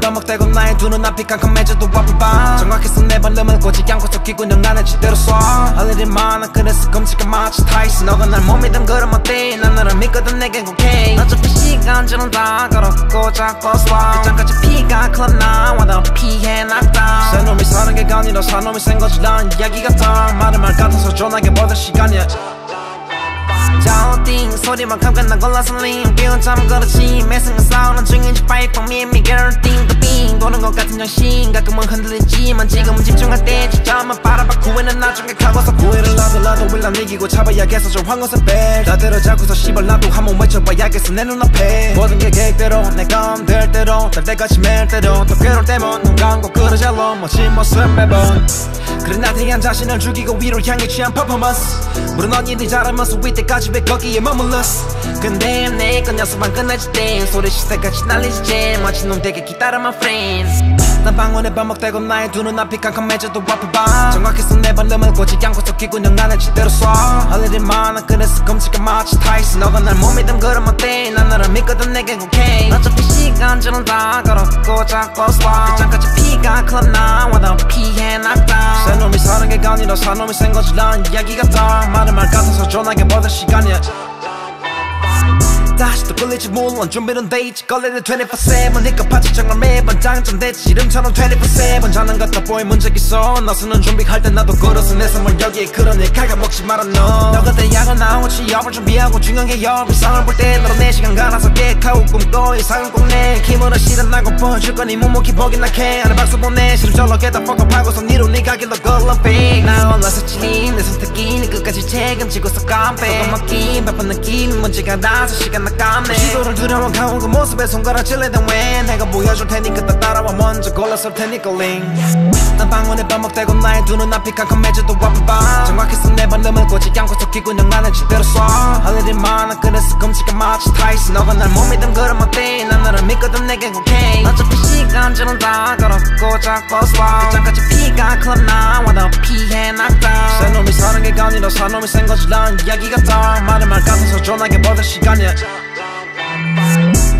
반복되고 나의 두 눈앞이 캄캄해져도 와플밤 정확해서 내 발음을 꼬지 않고서 귓구녕 안에 제대로 쏴 할 일이 많아 그래서 끔찍한 마치 타이슨 너가 날 못 믿음 그럼 어때 난 너를 믿거든 내겐 오케이 어차피 시간처럼 다 걸었고 자꾸 slow 그전까지 피가 클럽 나와 너 피해 knockdown 새 놈이 사는 게 아니라 산 놈이 센 거지 난 이야기 같아 말을 말 같아서 전화게 받을 시간이야 자오띵 소리만 감겨 난 골라서 링 비운 잠은 그렇지 매순간 싸우는 중인지 fight for me and me girl 띵 빙 도는 것 같은 정신 가끔은 흔들리지만 지금은 집중할 때 진짜만 바라봐 구애는 나중에 가고서 구애를 나도 willan 이기고 잡아야겠어 저 황혼색 백 나대로 잡고서 씨발 나도 한번 외쳐봐야겠어 내 눈앞에 모든 게 계획대로 내가 될 대로 될 때까지 매일 대로 더 괴로울 때면 눈 감고 그러잘로 멋진 모습 매번 그래 나태한 자신을 죽이고 위로 향해 취한 퍼포먼스 물론 언니들 잘하면서 위 때까지 왜 거기에 머물렀어 근데 내건 연습만 끝나지 때 소리 시대까지 날리지 제 멋진 놈 되게 기다려 my friends 난 방언에 반복되고 나의 두 눈앞이 캄캄해져도 와플밤 정확해서 내 발음을 꼬지 않고서 귓구녕 안에 제대로 쏴 할 일이 많아 그래서 끔찍한 마치 타이슨 너가 날 못 믿음 그럼 어때 난 너를 믿거든 내겐 오케이 어차피 시간처럼 다 걸었고 자꾸 slow 그전까지 피가 클럽 나와 너 피해 knockdown 새 놈이 사는 게 아니라 산 놈이 센 거지 난 이야기 같아 말을 말 같아서 전화게 받을 시간이야 다시 또 끌리지 물론 준비는 돼 있지 걸레는 24/7 니꺼 파지 정말 매번 당첨됐지 이름처럼 24/7 자는 같아 보인 문제기 있어 너서는 준비할 땐 나도 걸어서 내 선물 여기에 그러니 갉아먹지 말아 너 그때 야간 나온 취업을 준비하고 중요한 게 이상을 볼 때 너로 내 시간 갈아서 깨카고 꿈꿔 이상은 꼭 내 힘으로 실현하고 보여줄 거니 묵묵히 보긴 나게 하늘 박수 보내 싫음 절로 깨다 퍽퍽하고서 니로 니가 길러 걸러 fake 나 올라서 찔린 내 선택이 니 끝까지 책임지고서 깜빡 먹긴 바쁜 느낌 문제가 나서 시간 나감네 시도를 두려워가온 그 모습에 손가락질레던 왜 내가 보여줄 테니까 따라와 먼저 골랐을 테니까 링 난 방언에 반복되고 나의 두 눈앞이 캄캄해져도 와플밤 정확해서 내 발음을 꼬지 않고서 귓구녕 안에 제대로 쏴 할 일이 많아 그래서 끔찍한 마치 타이슨 너가 날 못 믿음 그럼 어때 난 너를 믿거든 내겐 오케이 어차피 시간처럼 다 걸었고 자꾸 slow 그전까지 피가 클럽 나와 너 피해 knockdown 새 놈이 사는 게 아니라 산 놈이 센 거지 난 이야기 같아 말을 말 같아서 전화게 받을 시간이야